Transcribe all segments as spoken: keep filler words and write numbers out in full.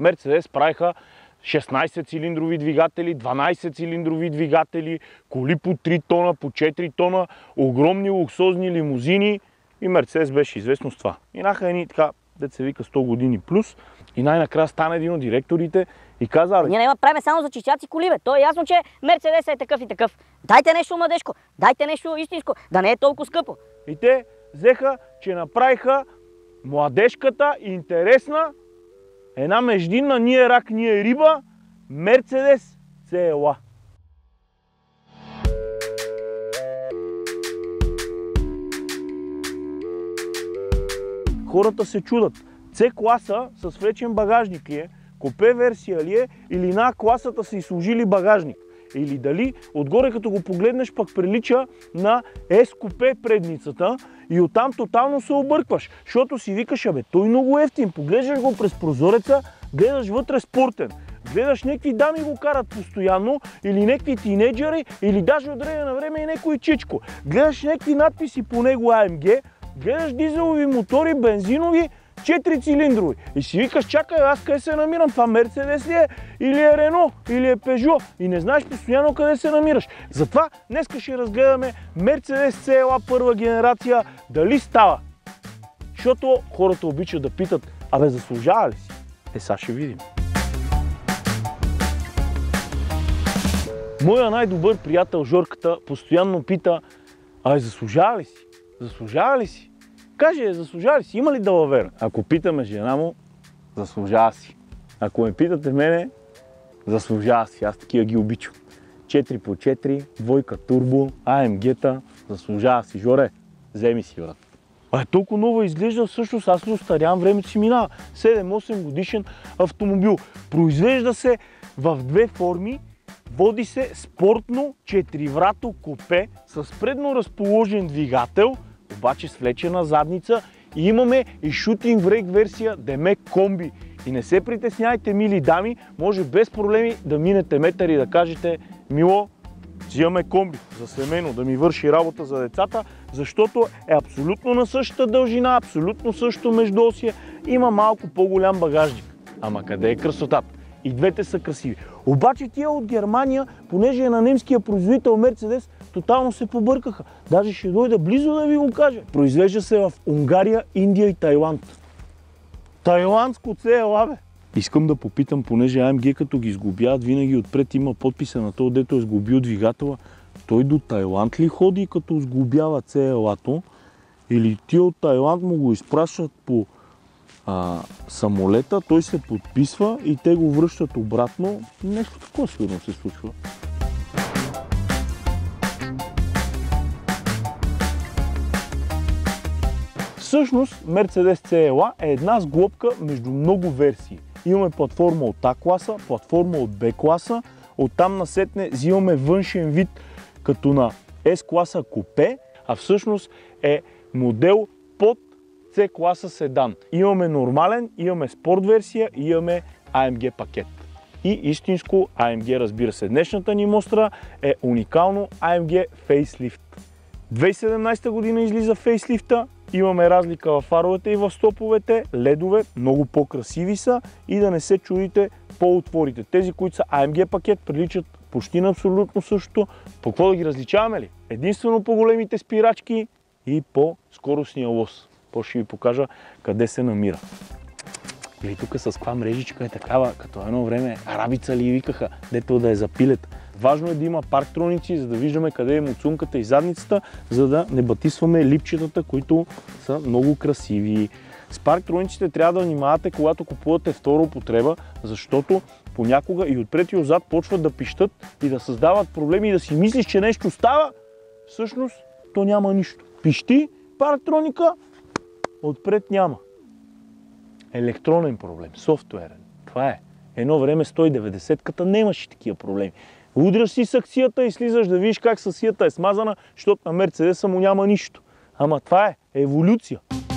Мерцедес правиха шестнайсет цилиндрови двигатели, дванайсет цилиндрови двигатели, коли по три тона, по четири тона, огромни луксозни лимузини и Мерцедес беше известно с това. Минаха едни така, дето се вика сто години плюс и най-накрая стана един от директорите и каза: абе, ние не правим само за чистяци коли, бе. То е ясно, че Мерцедес е такъв и такъв. Дайте нещо младежко, дайте нещо истинско, да не е толкова скъпо. И те взеха, че направиха младежката, интересна, една междинна ние рак, ние риба, Мерцедес си ел а. Хората се чудат. С-класа с влечен багажник ли е, купе версия ли е, или на класата са и сложили багажник. Или дали отгоре като го погледнеш пък прилича на С-купе предницата и оттам тотално се объркваш. Защото си викаш: абе, той много ефтин, поглеждаш го през прозореца, гледаш вътре спортен. Гледаш някакви дами го карат постоянно, или някакви тинейджери, или даже от време на време и някой чичко. Гледаш някакви надписи по него А М Г, гледаш дизелови мотори, бензинови, четири цилиндрови. И си викаш: чакай, аз къде се намирам? Това Мерцедес ли е? Или е Рено? Или е Пежо? И не знаеш постоянно къде се намираш. Затова днес ще разгледаме Мерцедес Си Ел А първа генерация. Дали става? Защото хората обичат да питат: абе, заслужава ли си? Е, сега ще видим. Моя най-добър приятел Жорката постоянно пита: абе, заслужава ли си? Заслужава ли си? Каже: заслужава ли си? Има ли далавера? Ако питаме жена му, заслужава си. Ако ме питате мене, заслужава си. Аз такива ги обичам. четири по четири, двойка турбо, А М Г-та, заслужава си. Жоре, вземи си, брат. А е толкова ново изглежда, всъщност аз не остарявам, времето си минава. седем-осем годишен автомобил. Произвежда се в две форми. Води се спортно четириврато купе с предно разположен двигател, обаче с влечена задница, и имаме и шутинг брейк версия Демек комби. И не се притесняйте, мили дами, може без проблеми да минете метър и да кажете: мило, взимаме комби за семейно, да ми върши работа за децата, защото е абсолютно на същата дължина, абсолютно същото междуосие, има малко по-голям багажник. Ама къде е красотата? И двете са красиви. Обаче тия от Германия, понеже е на немския производител Мерцедес, тотално се побъркаха. Даже ще дойда близо да ви го кажа. Произвежда се в Унгария, Индия и Тайланд. Тайландско Си Ел А, бе! Искам да попитам, понеже А М Г като ги сглобяват, винаги отпред има подписа на този, дето е сглобил двигателя. Той до Тайланд ли ходи като сглобява Си Ел А-то? Или тия от Тайланд му го изпращат по А, самолета, той се подписва и те го връщат обратно. Нещо такова сигурно се случва. Всъщност Мерцедес Си Ел А е една сглобка между много версии. Имаме платформа от А класа, платформа от Б класа, оттам насетне взимаме външен вид като на С класа купе, а всъщност е модел под С класа седан. Имаме нормален, имаме спорт версия и имаме А М Г пакет. И истинско А М Г, разбира се. Днешната ни мостра е уникално А М Г фейслифт. две хиляди и седемнайсета година излиза фейслифта. Имаме разлика в фаровете и в стоповете, ледове, много по-красиви са, и да не се чудите по отворите. Тези, които са А М Г пакет, приличат почти на абсолютно същото. По какво да ги различаваме ли? Единствено по големите спирачки и по скоростния лос. По ще ви покажа къде се намира. Или тук с каква мрежичка е такава, като едно време арабица ли викаха, дето да е запилет. Важно е да има парктроници, за да виждаме къде е муцунката и задницата, за да не батисваме липчетата, които са много красиви. С парктрониците трябва да внимавате, когато купувате втора употреба, защото понякога и отпред и отзад почват да пищат и да създават проблеми и да си мислиш, че нещо става. Всъщност то няма нищо. Пищи парктроника, отпред няма. Електронен проблем, софтуерен. Това е. Едно време сто и деветдесетката нямаше такива проблеми. Удряш си с аксията и слизаш да видиш как съсията е смазана, защото на Мерцедеса му няма нищо. Ама това е еволюция.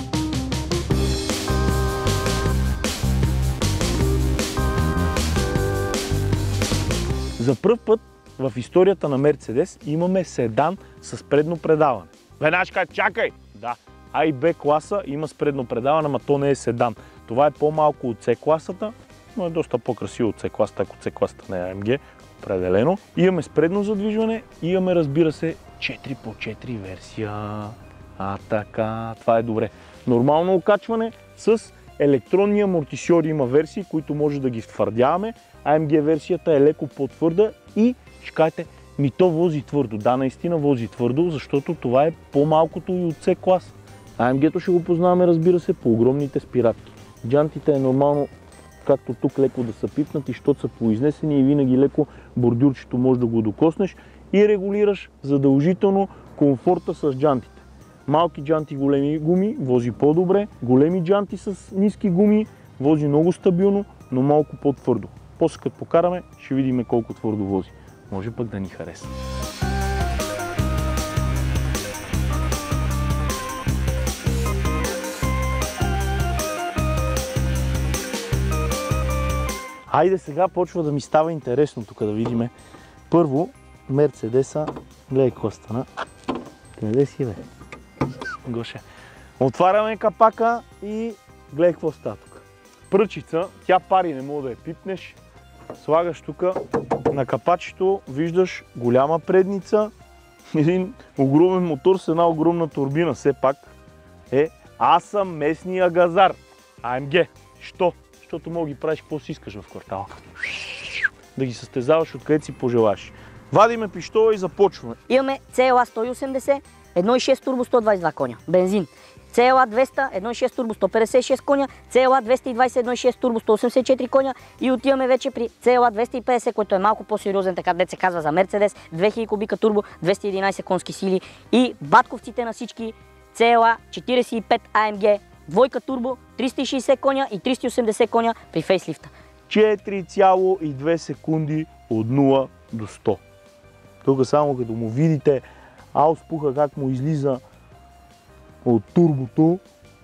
За пръв път в историята на Мерцедес имаме седан с предно предаване. Веднага ще кажа: чакай! Да, А и Б класа има с предно предаване, но то не е седан. Това е по-малко от С класата но е доста по-красиво от C-класата, ако C-класата не е А Ем Джи, определено. Имаме с предно задвижване и имаме, разбира се, четири по четири версия. А така, това е добре. Нормално окачване с електронни амортисьори, има версии, които може да ги втвърдяваме. А Ем Джи версията е леко по-твърда и ще кажете, ми то вози твърдо. Да, наистина вози твърдо, защото това е по-малкото и от C-клас. А Ем Джи-то ще го познаваме, разбира се, по огромните спиратки. Джантите е нормално, както тук, леко да са пипнати, защото са поизнесени и винаги леко бордюрчето може да го докоснеш и регулираш задължително комфорта с джантите. Малки джанти, големи гуми, вози по-добре. Големи джанти с ниски гуми, вози много стабилно, но малко по-твърдо. После като покараме, ще видим колко твърдо вози. Може пък да ни хареса. Хайде сега почва да ми става интересно тук да видим. Първо, Мерцедеса, гледай какво стана. Къде си, бе? Гоше. Отваряме капака и гледай какво става тук. Пръчица, тя пари, не мога да я пипнеш. Слагаш тук на капачето, виждаш голяма предница, един огромен мотор с една огромна турбина. Все пак е, аз съм местния газар. А Ем Джи. Що? Защото мога да ги правиш какво си искаш в квартала. Да ги състезаваш откъдето си пожелаш. Вадиме пиштола и започваме. Имаме Си Ел А сто и осемдесет, едно цяло и шест турбо, сто двадесет и два коня, бензин. Си Ел А двеста, едно цяло и шест турбо, сто петдесет и шест коня, Си Ел А двеста и двадесет, едно цяло и шест турбо, сто осемдесет и четири коня и отиваме вече при Си Ел А двеста и петдесет, който е малко по-сериозен, така дет се казва за Мерцедес, две хиляди кубика турбо, двеста и единадесет конски сили и батковците на всички Си Ел А четиридесет и пет А Ем Джи, двойка турбо, триста и шейсет коня и триста и осемдесет коня при фейслифта. четири цяло и две секунди от нула до сто. Тук само като му видите ауспуха как му излиза от турбото,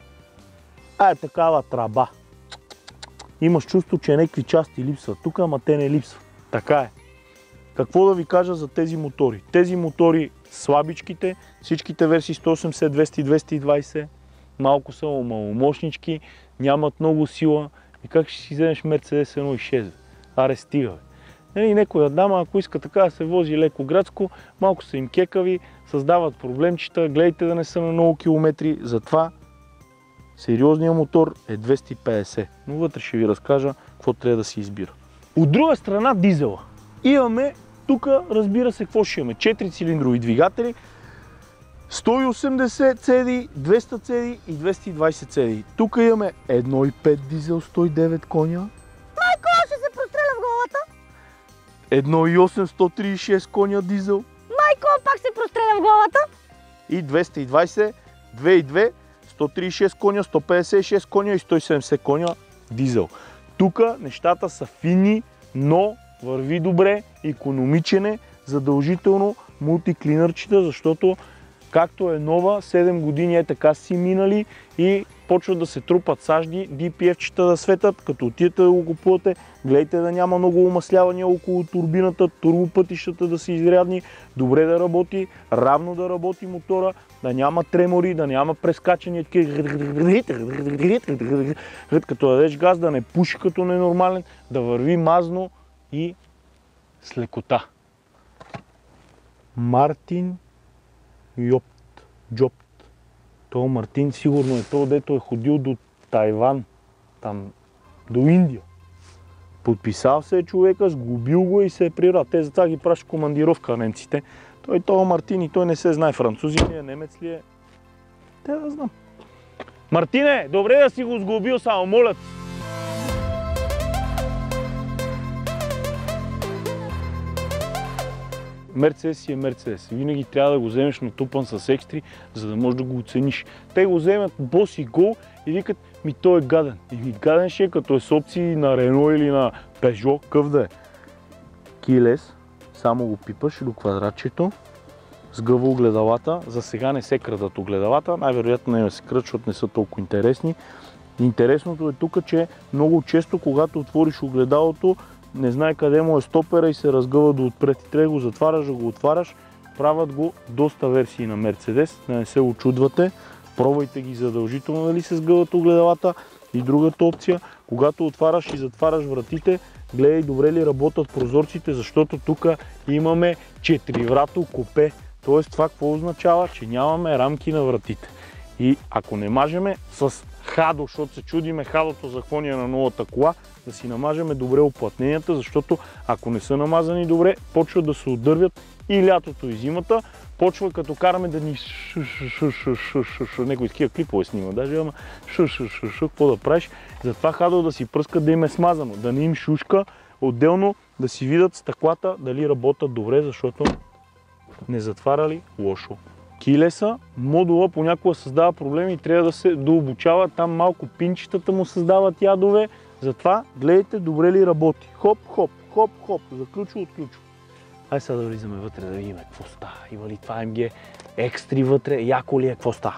а е такава траба. Имаш чувство, че някакви части липсват тук, ама те не липсват. Така е. Какво да ви кажа за тези мотори? Тези мотори слабичките, всичките версии сто и осемдесет, двеста и двеста и двадесет, малко са маломощнички, нямат много сила. И как ще си вземеш Мерцедес едно цяло и шест? Аре, стига, бе. Нали, некоя дама, ако иска така да се вози леко градско, малко са им кекави, създават проблемчета, гледайте да не са на много километри, затова сериозният мотор е двеста и петдесет. Но вътре ще ви разкажа какво трябва да си избира. От друга страна дизела. Имаме тук, разбира се, какво ще имаме? четири цилиндрови двигатели, сто и осемдесет цеди, двеста цеди и двеста и двадесет цеди. Тук имаме едно цяло и пет дизел, сто и девет коня. Майко, ще се простреля в главата. едно цяло и осем, сто тридесет и шест коня дизел. Майко, пак се простреля в главата. И двеста и двадесет, две цяло и две, сто тридесет и шест коня, сто петдесет и шест коня и сто и седемдесет коня дизел. Тук нещата са фини, но върви добре, икономичен е, задължително мултиклинърчета, защото както е нова, седем години е така си минали и почват да се трупат сажди, Ди Пи Еф-чета да светят, като отидете да го купувате, гледайте да няма много умаслявания около турбината, турбопътищата да са изрядни, добре да работи, равно да работи мотора, да няма тремори, да няма прескачания, като дадеш газ, да не пуши като ненормален, да върви мазно и с лекота. Мартин Йопт, Джопт. То Мартин сигурно е то, дето е ходил до Тайван, там до Индия. Подписал се е човека, сгубил го и се е прибрал. Те затова ги пращат командировка немците. Той това Мартин и той не се знае французи ли е, немец ли е. Те да знам. Мартине, добре да си го сгубил, само моля. Мерцедес си е Мерцедес. Винаги трябва да го вземеш натупан с екстри, за да можеш да го оцениш. Те го вземат бос и гол и викат, ми той е гаден. И ми гаден ще е, като е с опции на Рено или на Пежо, къв да е. Килес, само го пипаш до квадратчето, сгъва огледалата. За сега не се крадат огледалата, най-вероятно не се крадат, защото не са толкова интересни. Интересното е тук, че много често, когато отвориш огледалото, не знае къде му е стопера и се разгъва до отпред и трябва да го затваряш, да го отваряш. Правят го доста версии на Мерцедес, да не се очудвате. Пробвайте ги задължително дали се сгъват огледалата. И другата опция, когато отваряш и затваряш вратите, гледай добре ли работят прозорците, защото тук имаме четириврато купе. Тоест това какво означава? Че нямаме рамки на вратите. И ако не мажеме с хадо, защото се чудиме хадото за какво ни е на новата кола, да си намажеме добре оплътненията, защото ако не са намазани добре, почват да се отдървят и лятото и зимата. Почва като караме да ни шу-шу-шу-шу-шу-шу, някой такива клипове снима, даже ама шу-шу-шу-шу, какво да правиш? Затова хадо да си пръска да им е смазано, да не им шушка, отделно да си видят стъклата дали работят добре, защото не затваряли лошо. Килеса, модула понякога създава проблеми и трябва да се дообучава, там малко пинчетата му създават ядове, затова гледайте добре ли работи. Хоп, хоп, хоп, хоп, заключва, отключва. Ай сега да влизаме вътре да видим какво става. Има ли това ем ге екстри вътре, яко ли е, какво става?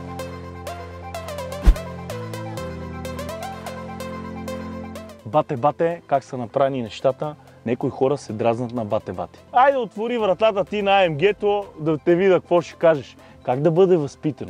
Бате-бате, как са направени нещата, някои хора се дразнат на бате-бате. Айде отвори вратата ти на ем ге-то, да те видя какво ще кажеш. Как да бъде възпитано?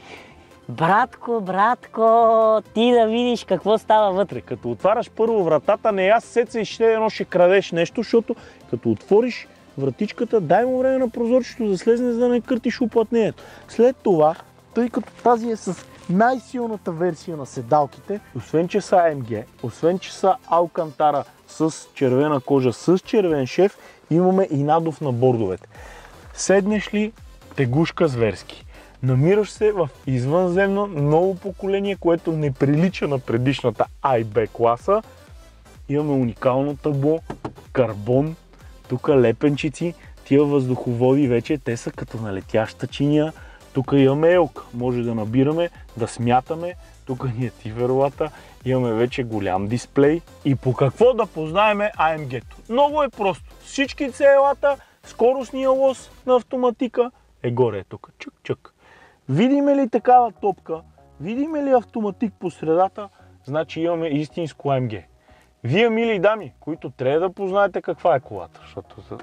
Братко, братко, ти да видиш какво става вътре. Като отваряш първо вратата, не аз сеца и ще едно ще крадеш нещо, защото като отвориш вратичката, дай му време на прозорчето да слезне, за да не къртиш уплътнението. След това, тъй като тази е с най-силната версия на седалките, освен че са ем ге, освен че са Алкантара с червена кожа, с червен шеф, имаме и надув на бордовете. Седнеш ли, тегушка зверски. Намираш се в извънземно ново поколение, което не прилича на предишната А и Б класа. Имаме уникално табло, карбон, тук лепенчици, тия въздуховоди вече, те са като на летяща чиния. Тук имаме елка, може да набираме, да смятаме. Тук ни е тиверлата, имаме вече голям дисплей. И по какво да познаеме А М Г-то? Много е просто. Всички целата, скоростния лоз на автоматика е горе е тук. Чък-чък. Видиме ли такава топка, видиме ли автоматик по средата, значи имаме истинско А М Г. Вие, мили дами, които трябва да познаете каква е колата, защото за...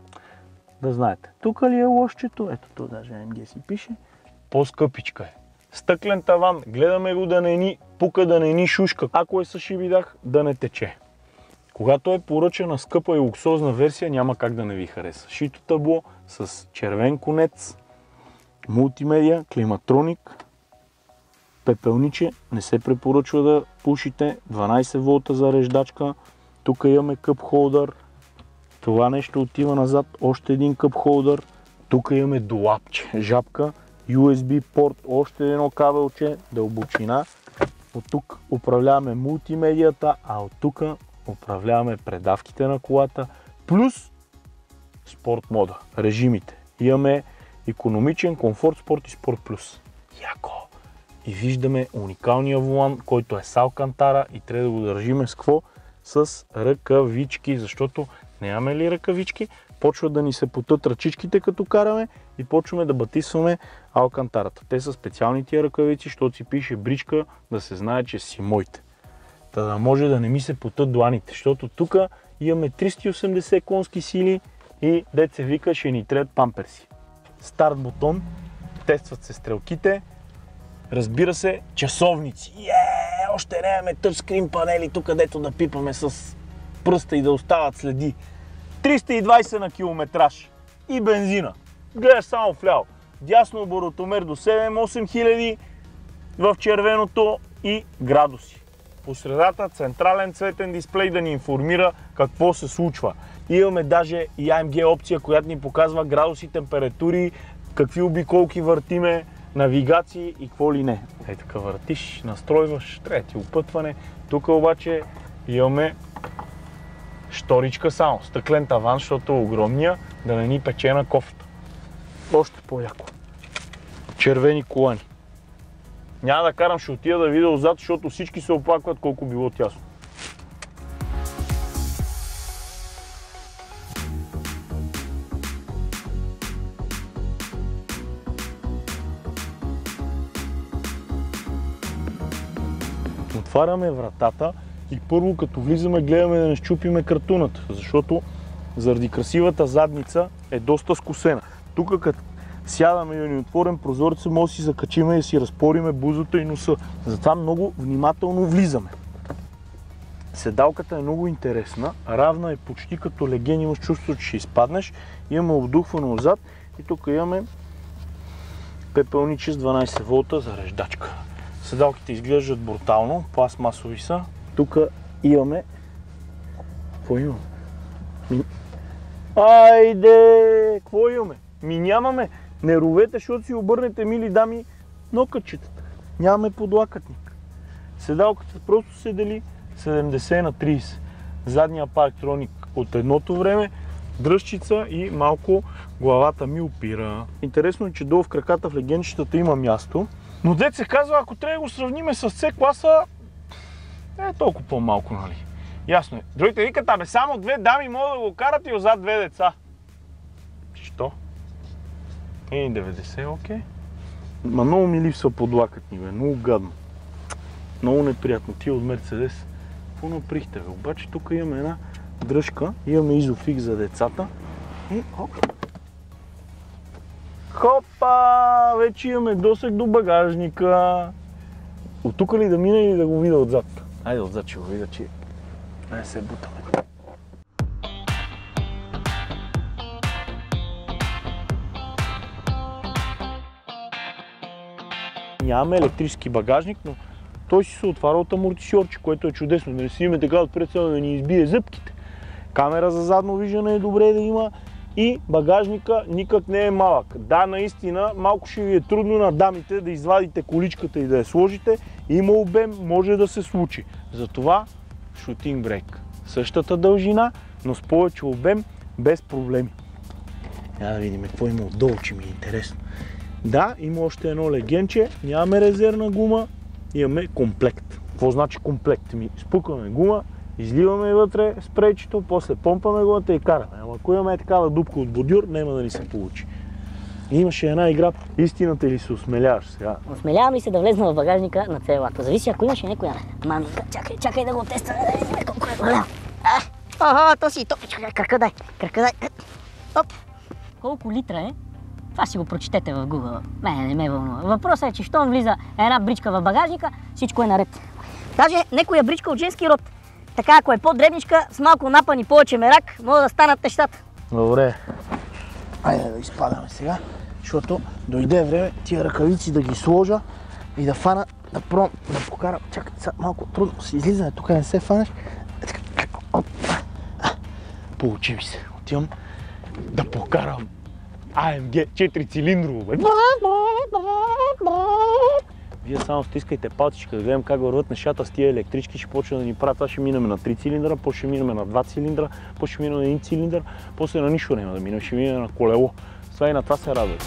да знаете. Тук ли е лошчето? Ето тук даже А М Г си пише. По-скъпичка е. Стъклен таван, гледаме го да не ни пука, да не ни шушка. Ако е с шибидах, да не тече. Когато е поръчана скъпа и луксозна версия, няма как да не ви хареса. Шито табло с червен конец, мултимедия, климатроник, пепелниче, не се препоръчва да пушите, дванайсет волта зареждачка, тук имаме къп холдър, това нещо отива назад, още един къп холдър, тук имаме долапче, жабка, Ю Ес Би порт, още едно кабелче, дълбочина, от тук управляваме мултимедията, а от тук управляваме предавките на колата, плюс спорт мода, режимите. Имаме икономичен, комфорт, спорт и спорт плюс. Яко! И виждаме уникалния волан, който е с Алкантара и трябва да го държиме с какво? С ръкавички, защото нямаме ли ръкавички, почва да ни се потът ръчичките като караме и почваме да батисваме Алкантарата. Те са специални тия ръкавици, защото си пише бричка, да се знае, че си моите. Та да може да не ми се потът дланите, защото тук имаме триста и осемдесет конски сили и дет се вика, ще ни трябват памперси. Старт бутон, тестват се стрелките, разбира се, часовници. Еее, още нямаме тъчскрин панели тук, където да пипаме с пръста и да остават следи. триста и двайсет на километраж и бензина. Гледаш само вляво. Дясно оборотомер до седем-осем хиляди, в червеното и градуси. По средата централен цветен дисплей да ни информира какво се случва. Имаме даже и А М Г опция, която ни показва градуси, температури, какви обиколки въртиме, навигации и какво ли не. Ей така въртиш, настройваш, трябва ти опътване. Тук обаче имаме шторичка само, стъклен таван, защото е огромния, да не ни пече на кофта. Още по-яко. Червени колани. Няма да карам, ще отида да видя отзад, защото всички се оплакват колко било тясно. Отваряме вратата и първо като влизаме гледаме да не счупиме картуната, защото заради красивата задница е доста скосена. Тук като сядаме и да ни отворим прозореца, може да си закачиме и да си разпориме бузата и носа. Затова много внимателно влизаме. Седалката е много интересна, равна е почти като леген, имаш чувство, че ще изпаднеш. Имаме обдухвано отзад и тук имаме пепелниче с дванайсет волта зареждачка. Седалките изглеждат брутално, пластмасови са. Тук имаме... Какво имаме? Ми... Айде! Какво имаме? Ми нямаме. Не ровете, защото си обърнете, мили дами, нокътчетата. Нямаме подлакътник. Седалката просто се дели седемдесет на трийсет. Задния парктроник от едното време, дръжчица и малко главата ми опира. Интересно е, че долу в краката в легенчетата има място. Но дет се казва, ако трябва да го сравниме с С класа, е толкова по-малко, нали? Ясно е. Другите викат, абе само две дами могат да го карат и отзад две деца. Що? Е, деветдесет, окей. Ма много ми липсва подлакътни, бе. Много гадно. Много неприятно. Тия от Мерцедес. Какво наприхте, бе? Обаче тук имаме една дръжка. Имаме изофик за децата. И хоп. Хопа! Вече имаме досег до багажника. От тук ли да мина или да го видя отзад? Айде отзад ще го видя, че... Айде се бутаме. Нямаме електрически багажник, но той си се отваря от амортисьорче, което е чудесно. Да не си имаме така отпред да ни избие зъбките. Камера за задно виждане е добре да има и багажника никак не е малък. Да, наистина, малко ще ви е трудно на дамите да извадите количката и да я сложите. Има обем, може да се случи. Затова шутинг брейк. Същата дължина, но с повече обем, без проблеми. Я да видим какво има отдолу, че ми е интересно. Да, има още едно легенче, нямаме резервна гума, имаме комплект. Какво значи комплект? Ми спукваме гума, изливаме вътре спрейчето, после помпаме гумата и караме. Ама ако имаме такава дупка от бодюр, няма да ни се получи. И имаше една игра, истината или се осмеляваш сега? Осмелявам ли се да влезна в багажника на С Л-ата? Зависи ако имаше някоя мамика. Чакай, чакай да го тестваме, да видим колко е голям. Ага, то си, то, чакай, кръка дай, кръка дай. Оп. Колко литра е? Това си го прочетете в Google. Мене не ме вълнува. Въпросът е, че щом влиза една бричка в багажника, всичко е наред. Даже некоя бричка от женски род, така ако е по-дребничка, с малко напън и повече мерак, могат да станат нещата. Добре. Айде да изпадаме сега, защото дойде време тия ръкавици да ги сложа и да фана, да пробвам, да покарам. Чакай, сега малко трудно си излизане, тук не се фанеш. Получи ми се. Отивам да покарам А М Г четири цилиндрово, бе. Вие само стискайте палцичка да гледам как върват нещата с тия електрички, ще почне да ни правят. Това ще минем на три цилиндра, после ще минем на два цилиндра, после ще минем на един цилиндър, после на нищо няма да минем, ще минем на колело. Това и на това се радвате.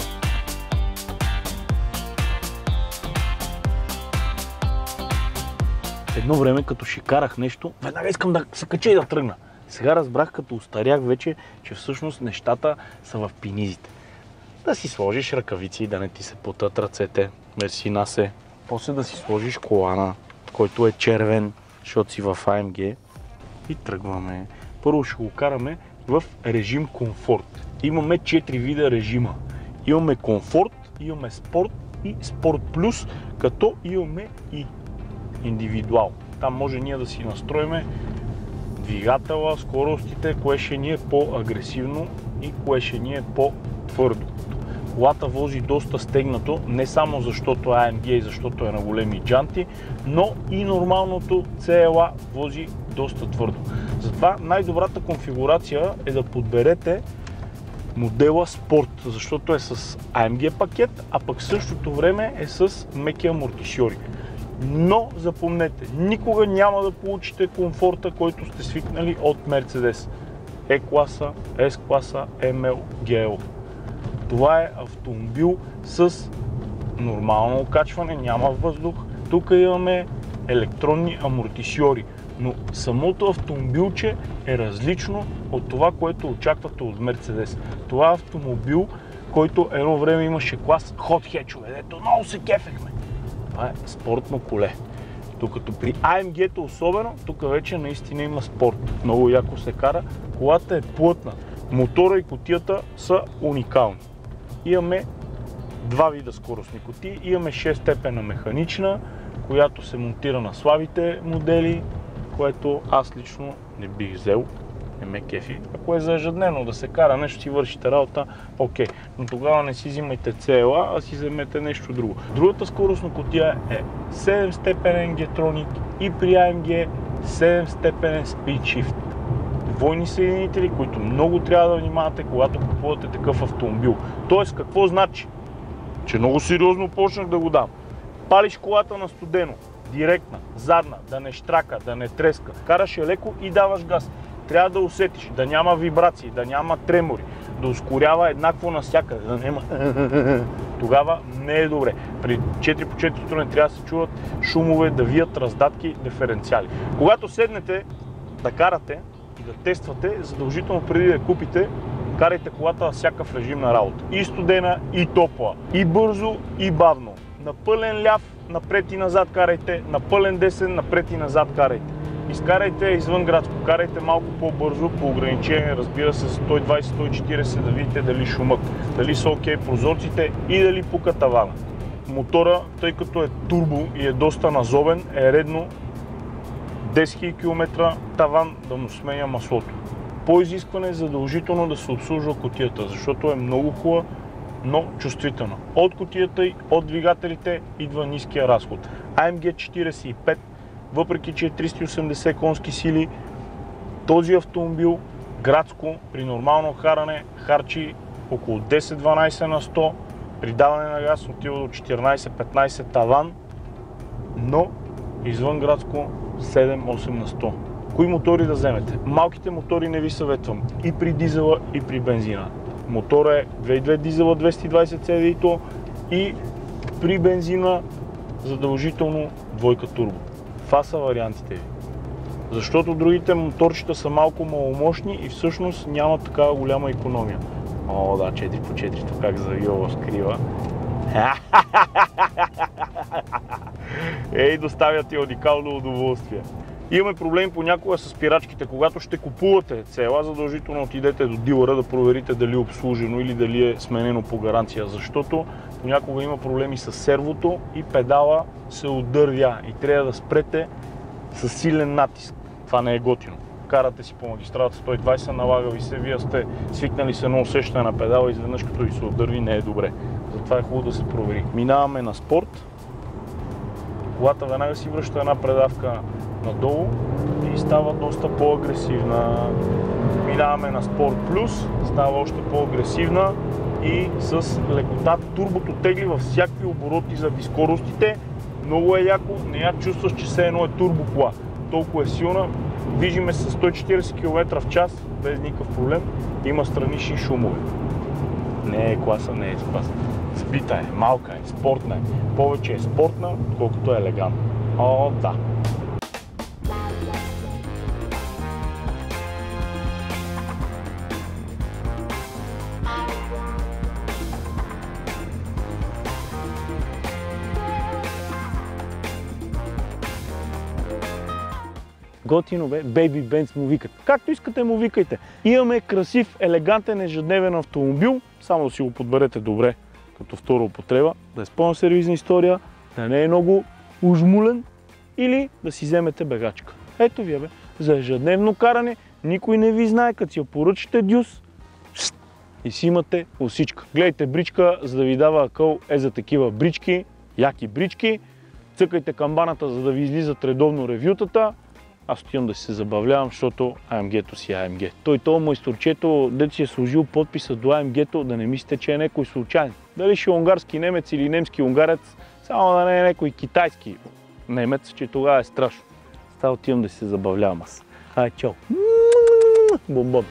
Едно време, като ще карах нещо, веднага искам да се кача и да тръгна. Сега разбрах, като устарях вече, че всъщност нещата са в пинизите. Да си сложиш ръкавици, да не ти се потат ръцете, мерси насе. После да си сложиш колана, който е червен, защото си в А М Г. И тръгваме. Първо ще го караме в режим комфорт. Имаме четири вида режима. Имаме комфорт, имаме спорт и спорт плюс, като имаме и индивидуал. Там може ние да си настроиме двигателя, скоростите, кое ще ни е по-агресивно и кое ще ни е по-твърдо. Колата вози доста стегнато, не само защото А М Г и защото е на големи джанти, но и нормалното С Л А вози доста твърдо. Затова най-добрата конфигурация е да подберете модела Спорт, защото е с А М Г пакет, а пък в същото време е с меки амортисьори. Но запомнете, никога няма да получите комфорта, който сте свикнали от Мерцедес. Е класа, С класа, М Л, Г Л. Това е автомобил с нормално окачване, няма въздух. Тук имаме електронни амортисьори, но самото автомобилче е различно от това, което очаквате от Мерцедес. Това е автомобил, който едно време имаше клас хот хечове, дето много се кефехме. Това е спортно коле. Докато при А М Г-то особено, тук вече наистина има спорт. Много яко се кара. Колата е плътна. Мотора и кутията са уникални. Имаме два вида скоростни кутии. Имаме шест степена механична, която се монтира на слабите модели, което аз лично не бих взел. Не ме кефи. Ако е за ежедневно да се кара нещо, си вършите работа, окей. Но тогава не си взимайте си ел ей, а си вземете нещо друго. Другата скоростна кутия е седем степенен Getronic и при ей ем джи седем степенен Speed Shift. Двойни съединители, които много трябва да внимавате, когато купувате такъв автомобил. Тоест, какво значи? Че много сериозно почнах да го дам. Палиш колата на студено, директна, задна, да не щрака, да не треска. Караш я леко и даваш газ. Трябва да усетиш, да няма вибрации, да няма тремори, да ускорява еднакво навсякъде, да няма. Тогава не е добре. При четири по четири струни трябва да се чуват шумове, да вият раздатки, диференциали. Когато седнете да карате и да тествате, задължително преди да купите, карайте колата във всякакъв режим на работа. И студена, и топла, и бързо, и бавно. На пълен ляв, напред и назад карайте, на пълен десен, напред и назад карайте. Изкарайте извън градско, карайте малко по-бързо, по ограничение, разбира се, сто и двайсет - сто и четирийсет, да видите дали шумът, дали са окей прозорците и дали пука тавана. Мотора, тъй като е турбо и е доста назобен, е редно десет хиляди километра таван да му сменя маслото. По изискване е задължително да се обслужва кутията, защото е много хубава, но чувствителна. От кутията и от двигателите идва ниския разход. ей ем джи четирийсет и пет, въпреки че е триста и осемдесет конски сили, този автомобил градско при нормално каране харчи около десет до дванайсет на сто, при даване на газ отива до четиринайсет до петнайсет таван, но извън градско седем до осем на сто. Кои мотори да вземете? Малките мотори не ви съветвам и при дизела, и при бензина. Мотора е две цяло и две дизела двеста и двайсет си ви ай и при бензина задължително двойка турбо. Това са вариантите ви. Защото другите моторчета са малко маломощни и всъщност няма такава голяма икономия. О, да, четири по четири, как завива скрива. Ей, доставя ти уникално удоволствие. Имаме проблеми понякога с спирачките. Когато ще купувате си ел ей, задължително отидете до дилъра да проверите дали е обслужено или дали е сменено по гаранция, защото понякога има проблеми с сервото и педала се отдървя и трябва да спрете с силен натиск. Това не е готино. Карате си по магистралата сто и двайсет, налага ви се, вие сте свикнали се на усещане на педала и изведнъж като ви се отдърви не е добре. Затова е хубаво да се провери. Минаваме на спорт. Колата веднага си връща една предавка надолу и става доста по-агресивна. Минаваме на Спорт Плюс, става още по-агресивна и с лекота. Турбото тегли във всякакви обороти заради скоростите. Много е яко, не я чувстваш, че все едно е турбокола. Толкова е силна. Движиме се сто и четирийсет километра в час без никакъв проблем. Има странични шумове. Не е класа, не е класа. Сбита е, малка е, спортна е. Повече е спортна, колкото е елегантна. О, да! Готино бе, Baby Benz му викат. Както искате му викайте. Имаме красив, елегантен, ежедневен автомобил, само да си го подберете добре като втора употреба, да е с пълна сервизна история, да не е много ужмулен или да си вземете бегачка. Ето ви бе, за ежедневно каране, никой не ви знае, като си я поръчате дюс и си имате усичка. Гледайте бричка, за да ви дава акъл е за такива брички, яки брички. Цъкайте камбаната, за да ви излизат редовно ревютата. Аз отивам да се забавлявам, защото ей ем джи-то си ей ем джи. Той това майсторчето, дето си е сложил подписа до ей ем джи-то, да не мислите, че е някой случайен. Дали ще е унгарски немец или немски унгарец, само да не е някой китайски немец, че тогава е страшно. Става отивам да се забавлявам аз. Ай, чао! Бомбон!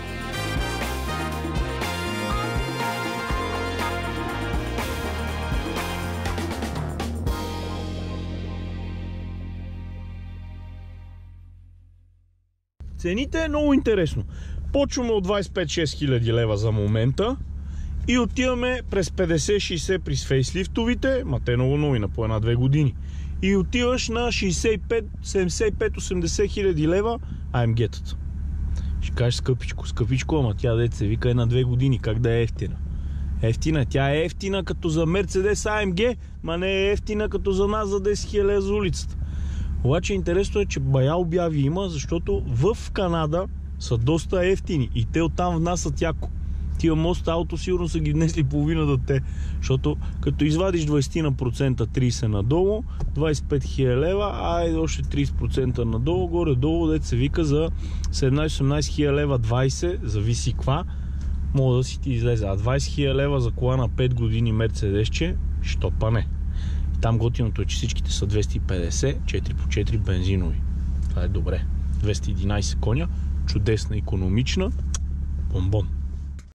Цените е много интересно. Почваме от двайсет и пет до шест хиляди лева за момента и отиваме през петдесет шейсет при фейслифтовите, ма те много нови на по една-две години. И отиваш на шейсет и пет, седемдесет и пет, осемдесет хиляди лева ей ем джи-тата. Ще кажеш скъпичко, скъпичко, ама тя дете се вика една-две години, как да е ефтина. Ефтина. Тя е ефтина като за Мерцедес А М Г, ма не е ефтина като за нас за десет хиляди за улицата. Обаче интересно е, че бая обяви има, защото в Канада са доста ефтини и те оттам внасят яко. Тия мост ауто сигурно са ги внесли половината те, защото като извадиш двайсет процента трийсет надолу, двайсет и пет хиляди лева, а още трийсет процента надолу, горе-долу, дето се вика за седемнайсет-осемнайсет хиляди лева, двайсет, зависи каква, мога да си ти излезе. А двайсет хиляди лева за кола на пет години Мерцедесче, що па не. И там готиното е, че всичките са двеста и петдесет, четири по четири бензинови. Това е добре. двеста и единайсет коня, чудесна, икономична, бомбон.